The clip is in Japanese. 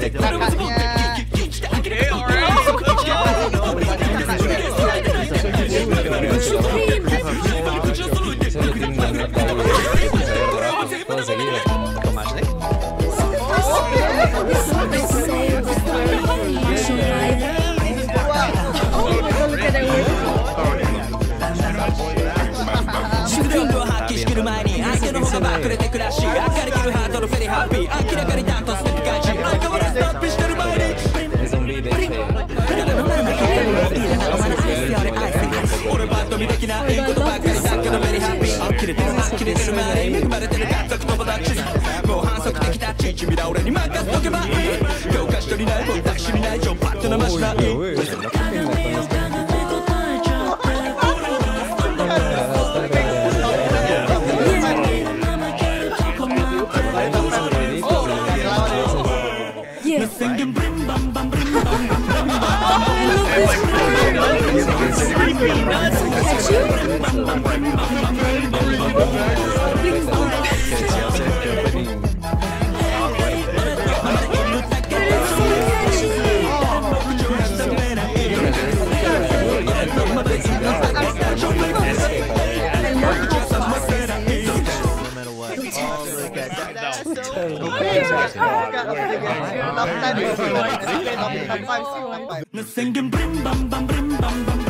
仕切る前に相手の方がバックれて暮らし明かりきるハートのフェリーハッピー明らかに担当すべき感じ相変わらず脱皮してる前に俺バッと見できないことばっかりだけどベリーハッピー呆れてる呆れてる前に恵まれてる家族友達もう反則的タッチ君ら俺に任せとけばいい教科書にないもんタクシーにない情パッと生しないSinging bring bam bam bring bam bam bam bam. Singing bring bam bam bring bam bam.